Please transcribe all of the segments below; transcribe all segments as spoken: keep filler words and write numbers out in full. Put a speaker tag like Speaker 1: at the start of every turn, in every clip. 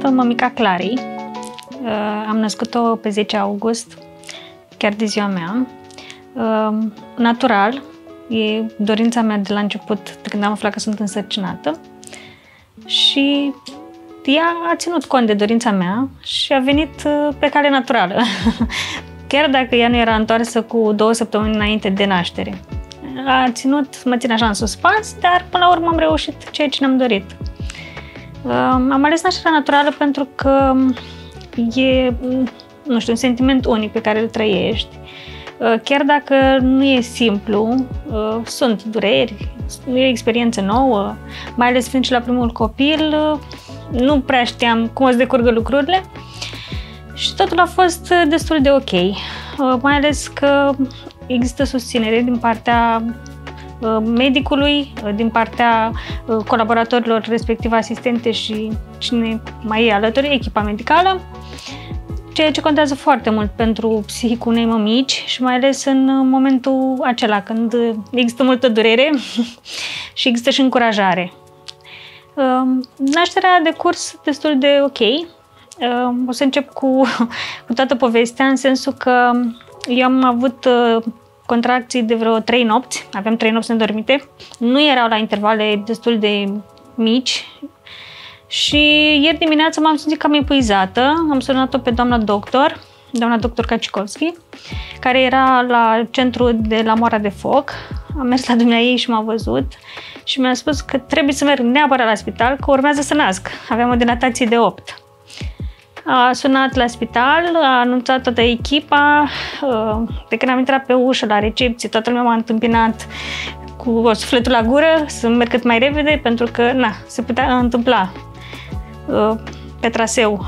Speaker 1: mămica Clarii. Am născut-o pe zece august, chiar de ziua mea. Natural, e dorința mea de la început, de când am aflat că sunt însărcinată. Și ea a ținut cont de dorința mea și a venit pe cale naturală. Chiar dacă ea nu era întoarsă cu două săptămâni înainte de naștere. A ținut, mă ține așa în suspans, dar până la urmă am reușit ceea ce ne-am dorit. Am ales nașterea naturală pentru că e, nu știu, un sentiment unic pe care îl trăiești. Chiar dacă nu e simplu, sunt dureri, e o experiență nouă, mai ales fiind și la primul copil, nu prea știam cum o să decurgă lucrurile și totul a fost destul de ok, mai ales că există susținere din partea medicului, din partea colaboratorilor, respectiv asistente și cine mai e alături, echipa medicală, ceea ce contează foarte mult pentru psihicul unei mămici și mai ales în momentul acela când există multă durere și există și încurajare. Nașterea a decurs destul de ok. O să încep cu, cu toată povestea, în sensul că eu am avut contracții de vreo trei nopți, aveam trei nopți nedormite, nu erau la intervale destul de mici și ieri dimineața m-am simțit cam epuizată, am sunat-o pe doamna doctor, doamna doctor Kacikovski, care era la centru de la Moara de Foc, am mers la dumneaei și m-a văzut și mi-a spus că trebuie să merg neapărat la spital, că urmează să nasc, aveam o dilatație de opt. A sunat la spital, a anunțat toată echipa, de când am intrat pe ușă la recepție, toată lumea m-a întâmpinat cu sufletul la gură, să merg cât mai repede, pentru că, na, se putea întâmpla pe traseu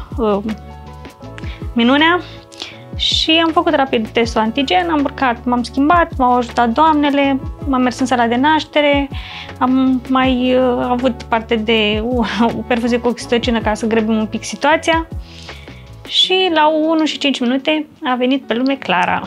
Speaker 1: minunea. Și am făcut rapid testul antigen, am urcat, m-am schimbat, m-au ajutat doamnele, m-am mers în sala de naștere, am mai uh, avut parte de uh, o perfuzie cu oxitocină ca să grăbim un pic situația și la unu și cinci minute a venit pe lume Clara,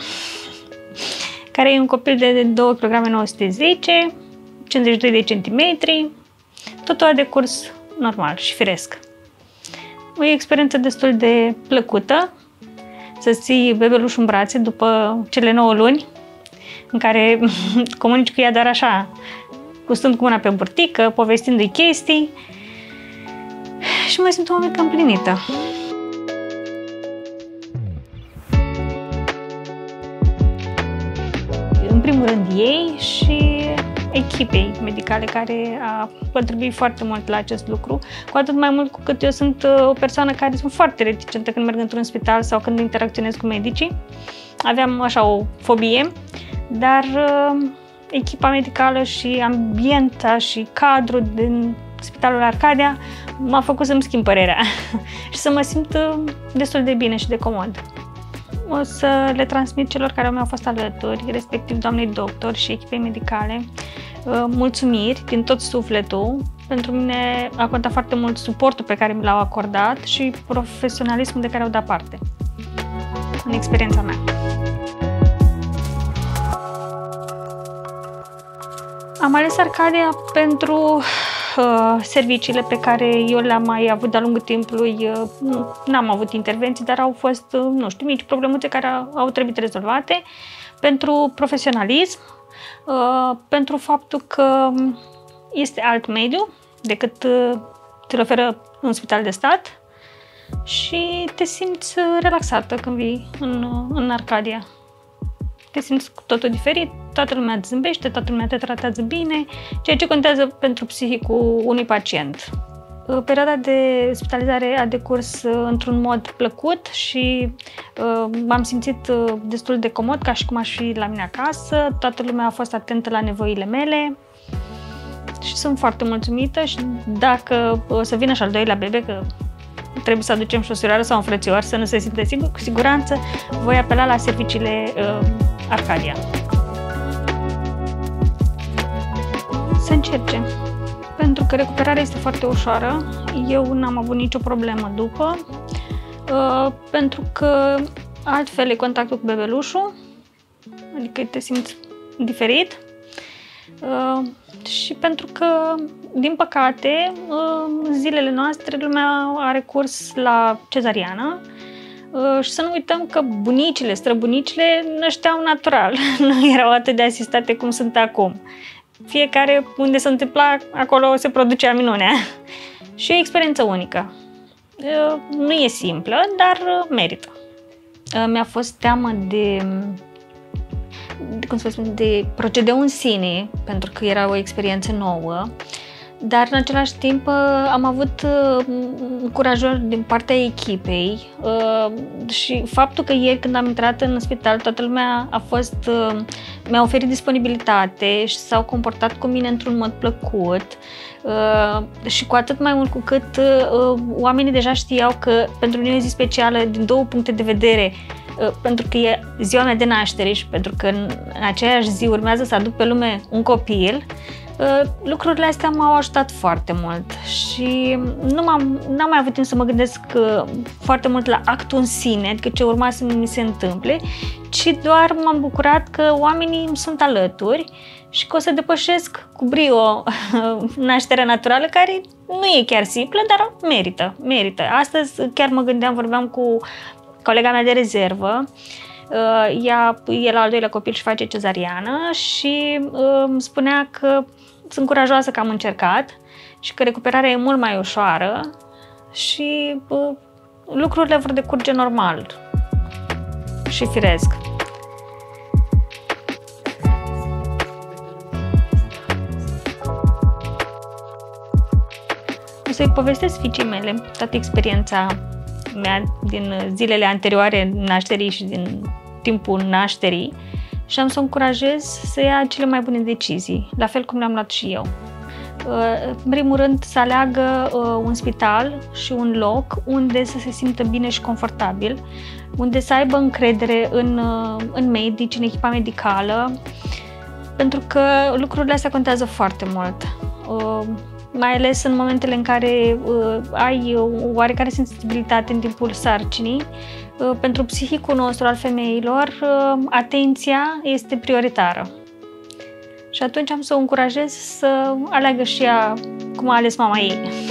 Speaker 1: care e un copil de două kilograme nouă sute zece, cincizeci și doi de centimetri, totul a decurs normal și firesc. O experiență destul de plăcută, să ții bebelușul în brațe după cele nouă luni, în care comunici cu ea doar așa, cu stând cu mâna pe burtică, povestindu-i chestii și mă simt o mică împlinită. În primul rând ei și echipei medicale care a contribuit foarte mult la acest lucru, cu atât mai mult cu cât eu sunt o persoană care sunt foarte reticentă când merg într-un spital sau când interacționez cu medicii. Aveam așa o fobie, dar uh, echipa medicală și ambienta și cadrul din Spitalul Arcadia m-a făcut să-mi schimb părerea și să mă simt destul de bine și de comod. O să le transmit celor care mi-au fost alături, respectiv doamnei doctor și echipei medicale, mulțumiri din tot sufletul. Pentru mine a contat foarte mult suportul pe care mi l-au acordat și profesionalismul de care au dat parte în experiența mea. Am ales Arcadia pentru uh, serviciile pe care eu le-am mai avut de-a lungul timpului. Uh, N-am avut intervenții, dar au fost, uh, nu știu, mici problemuțe care au, au trebuit rezolvate. Pentru profesionalism, uh, pentru faptul că este alt mediu decât uh, ți-l oferă un spital de stat și te simți relaxată când vii în, în Arcadia. Te simți cu totul diferit, toată lumea îți zâmbește, toată lumea te tratează bine, ceea ce contează pentru psihicul unui pacient. Perioada de spitalizare a decurs într-un mod plăcut și uh, m-am simțit destul de comod, ca și cum aș fi la mine acasă, toată lumea a fost atentă la nevoile mele și sunt foarte mulțumită și dacă o să vină și al doilea bebe, că trebuie să aducem și o surioară sau un frățioar să nu se simtă singur, cu siguranță voi apela la serviciile uh, Arcadia. Să încerce, pentru că recuperarea este foarte ușoară. Eu n-am avut nicio problemă după, uh, pentru că altfel e contactul cu bebelușul, adică te simți diferit Și pentru că, din păcate, în zilele noastre lumea are recurs la cezariană și să nu uităm că bunicile, străbunicile nășteau natural, nu erau atât de asistate cum sunt acum. Fiecare unde se întâmpla, acolo se producea minunea. Și e o experiență unică. Nu e simplă, dar merită. Mi-a fost teamă de, cum să spun, de procedeul în sine, pentru că era o experiență nouă, dar în același timp am avut încurajări din partea echipei și faptul că ieri când am intrat în spital toată lumea a fost, mi-a oferit disponibilitate și s-au comportat cu mine într-un mod plăcut și cu atât mai mult cu cât oamenii deja știau că pentru mine e o zi specială din două puncte de vedere, pentru că e ziua mea de naștere și pentru că în aceeași zi urmează să aduc pe lume un copil. Lucrurile astea m-au ajutat foarte mult și nu m-am, n-am mai avut timp să mă gândesc foarte mult la actul în sine, adică ce urma să mi se întâmple, ci doar m-am bucurat că oamenii îmi sunt alături și că o să depășesc cu brio nașterea naturală, care nu e chiar simplă, dar merită, merită. Astăzi chiar mă gândeam, vorbeam cu colega mea de rezervă. Ea e la al doilea copil și face cezariană și îmi spunea că sunt curajoasă că am încercat și că recuperarea e mult mai ușoară și lucrurile vor decurge normal și firesc. O să-i povestesc fiicei mele toată experiența mea din zilele anterioare nașterii și din timpul nașterii și am să o încurajez să ia cele mai bune decizii, la fel cum le-am luat și eu. În primul rând, să aleagă un spital și un loc unde să se simtă bine și confortabil, unde să aibă încredere în, în medici, în echipa medicală, pentru că lucrurile astea contează foarte mult. Mai ales în momentele în care uh, ai o oarecare sensibilitate în timpul sarcinii, uh, pentru psihicul nostru al femeilor, uh, atenția este prioritară. Și atunci am să o încurajez să aleagă și ea cum a ales mama ei.